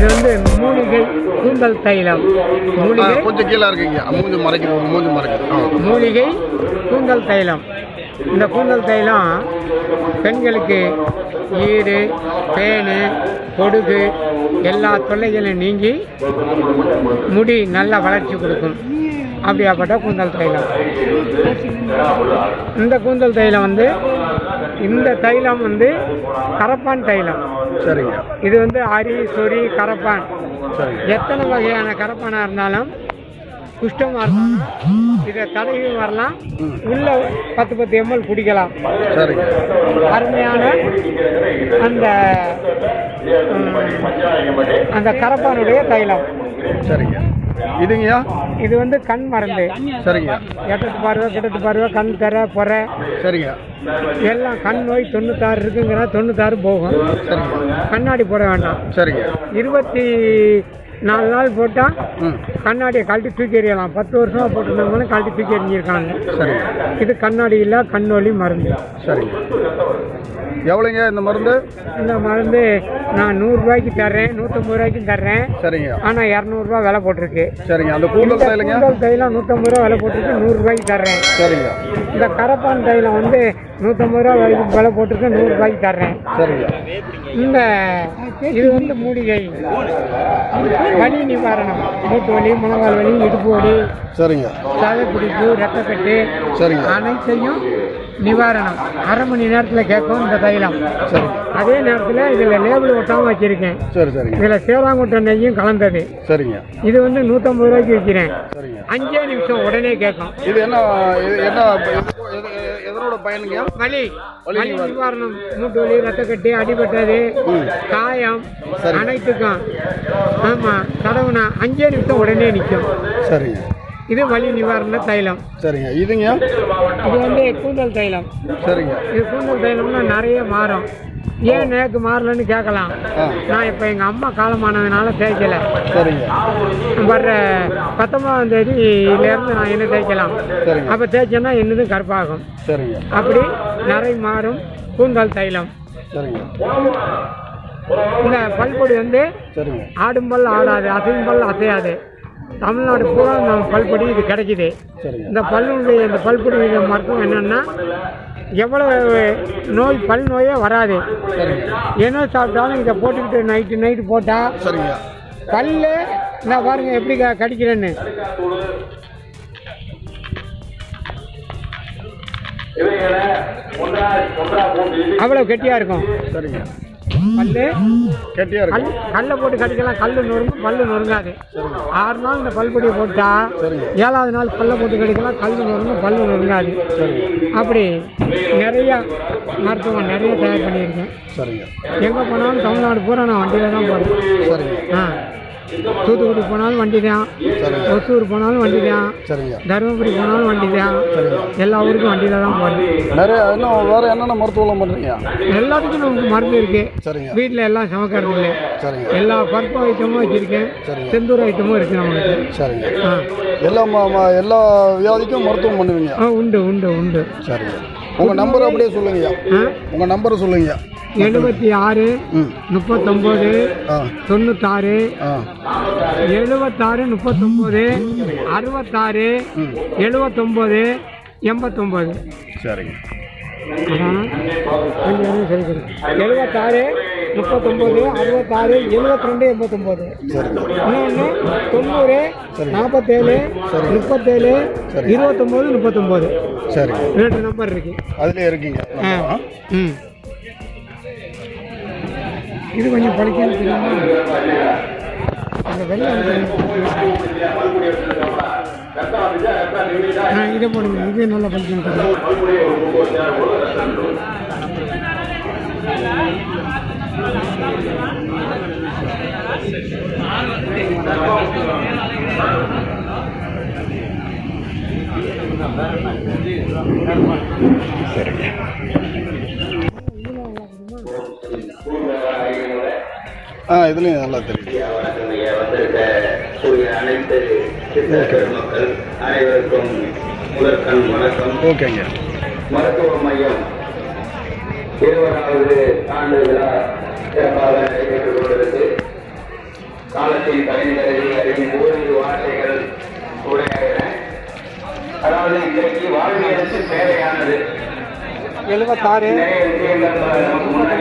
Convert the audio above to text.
வந்து மூலிகை கூந்தல் தைலம். மூலிகை கொஞ்சம் கீழே இருக்குங்க, மூஞ்சி மறைக்கிறது. மூலிகை கூந்தல் தைலம். இந்த கூந்தல் தைலம் பெண்களுக்கு ஈறு, பேனு, பொடுகு எல்லா தொல்லைகளும் நீங்கி முடி நல்ல வளர்ச்சி கொடுக்கும். அப்படியாப்பட்ட கூந்தல் தைலம். இந்த கூந்தல் தைலம் வந்து இந்த தைலம் வந்து கரப்பான் தைலம். சரிங்க. இது வந்து அரி, சொறி, கரப்பான் எத்தனை வகையான கரப்பானாக இருந்தாலும் குஷ்டமாக இருந்தாலும் இதை தடவி வரலாம். உள்ள 10 ml குடிக்கலாம். அருமையான அந்த கரப்பானுடைய தைலம். சரிங்க. இதுங்கய்யா இது வந்து கண் மருந்து. சரிங்க. எட்டத்து பார்வை, கிட்டத்து பார்வை, கண் தெர, பொறை. சரிங்க. எல்லாம் கண் நோய் 96 இருக்குங்கிற 96 போகும். சரிங்க. கண்ணாடி போட வேண்டாம். சரிங்க. 24 நாள் போட்டால் கண்ணாடியை கழட்டி தூக்கி எறியலாம். 10 வருஷமா போட்டிருந்தவங்க கழட்டி தூக்கி எறிஞ்சிருக்காங்க. சரிங்க. இது கண்ணாடி இல்லை, கண்ணொலி மருந்து. சரிங்க. எவ்வளோங்க இந்த மருந்து? இந்த மருந்து நான் 100 ரூபாய்க்கு தர்றேன், 150 ரூபாய்க்கும் தர்றேன். சரிங்க. ஆனால் 200 ரூபா விலை போட்டிருக்கு. சரிங்க. அந்த கூந்தல் தைலங்க? கூந்தல் தைலம் 150 ரூபா விலை போட்டிருக்கு, 100 ரூபாய்க்கு தர்றேன். சரிங்க. இந்த கரப்பான் தைலம் வந்து 150 ரூபா வரைக்கும் விலை போட்டிருக்கு, 100 ரூபாய்க்கு தர்றேன். சரிங்க. இந்த இது வந்து மூலிகை வலி நிவாரணம். மூட்டு வலி, முழங்கால் வலி, இடுப்பு வலி, சரிங்க, சதை பிடிப்பு, ரத்தக்கட்டு, சரிங்க, அனைத்தையும் நிவாரணம் 1/2 மணி நேரத்தில் கேட்கும் இந்த தைலம். சரி. அதே நேரத்தில் இதில் லேபிள் ஒட்டாமல் வச்சிருக்கேன். சரி சரிங்க. இதில் சேராங்குட்டை நெய்யும் கலந்தது. சரிங்க. இது வந்து 150 ரூபாய்க்கு விற்கிறேன். சரிங்க. 5 நிமிஷம் உடனே கேட்கும். இது என்ன எதனோட பயனுங்க? வலி நிவாரணம். மூட்டு வலி, ரத்தக்கட்டு, அடிபட்டது, காயம் அனைத்துக்கும். ஆமாம், தடவுனா 5 நிமிஷம் உடனே நிற்கும். சரிங்க. இது வலி நிவாரண தைலம். சரிங்க. இதுங்க? இது வந்து கூந்தல் தைலம். சரிங்க. இது கூந்தல் தைலம்னா நிறைய மாறும். ஏன் நேக்கு மாறலன்னு கேட்கலாம். நான் இப்போ எங்கள் அம்மா காலமானதுனால தேய்க்கல. சரிங்க. வர்ற 19ஆம் தேதியிலேருந்து நான் என்ன தேய்க்கலாம். சரிங்க. அப்போ தேய்ச்சேன்னா என்னதும் கருப்பாகும். சரிங்க. அப்படி நிறை மாறும் கூந்தல் தைலம். சரிங்க. இந்த பல்பொடி வந்து சரிங்க, ஆடும்பல் ஆடாது, அசையும்பல் அசையாது. தமிழ்நாடு பூரா நம்ம பல்பொடி இது கிடைக்குது. இந்த பல்லுடைய இந்த பல்பொடி மருத்துவம் என்னென்னா எவ்வளவு நோய் பல் நோயே வராது. என்ன சாப்பிட்டாலும் இதை போட்டுக்கிட்டு நைட்டு போட்டால் சரிங்க, பல்லு நான் பாருங்க எப்படி கடிக்கிறேன்னு. அவ்வளோ கெட்டியாக இருக்கும். சரிங்க. பல்லு கெட்டியாக இருக்கும். கல்லை போட்டு கடிக்கலாம், கல் நொறுங்கும், பல்லு நொறுங்காது. 6 நாள் இந்த பல்பொடியை போட்டா 7ஆவது நாள் பல்லை போட்டு கடிக்கலாம், கல் நொறுங்கும், பல்லு நொறுங்காது. அப்படி நிறையா மருத்துவம் நிறைய தயார் பண்ணியிருக்கேன். சரிங்க. எங்கே போனாலும் தமிழ்நாடு பூரா நான் வண்டியில் தான் போகிறேன். சரிங்க. தூத்துக்குடி போனாலும் வண்டி தான், ஒசூர் போனாலும் வண்டி தான், தருமபுரி போனாலும் வண்டி தான், எல்லா ஊருக்கும் வண்டியில் தான் போகிறேன். நிறைய இன்னும் வேறு என்னென்ன மருத்துவம் பண்ணுறீங்க? எல்லாத்துக்கும் நமக்கு மருந்து இருக்குது. சரிங்க. வீட்டில் எல்லாம் சமைக்கிறது இல்லை. சரிங்க. எல்லா பருப்பு ஐட்டமும் வச்சுருக்கேன். செந்தூர் ஐட்டமும் இருக்குது நம்மளுக்கு. சரிங்க. எல்லா வியாதிக்கும் மருத்துவம் பண்ணுவீங்க? உண்டு உண்டு உண்டு. சரிங்க. உங்கள் நம்பர் அப்படியே சொல்லுங்கய்யா. உங்கள் நம்பரை சொல்லுங்கய்யா. 76 39 96 76 39 66 79 89. சரிங்க. 76 39 66 72 89. இன்னொன்று 90 47 37 29 39. சரி, 2 நம்பர் இருக்கு. அதுலேயே இருக்கீங்க. இது கொஞ்சம் படிக்கணும் தெரியுமா? அந்த வெள்ளை இதை போடுங்க, இது நல்லா படிக்கணும் தெரியும். சரிங்க. இதுலேயும் நல்லா தெரியும். அனைவருக்கும் முதற்கண் வணக்கம். ஓகேங்க. மருத்துவ மையம் 20வது ஆண்டு விழா சிறப்பாக நடைபெற்றுக் கொண்டிருக்கு. காலத்தின் கலைஞர்களை அறியும் ஓரிரு வார்த்தைகள் உரையாடுகிறேன். அதாவது இன்றைக்கு வாழ்வியலுக்கு தேவையானது 76 நிறைய விஷயங்கள் நமக்கு முன்னாடி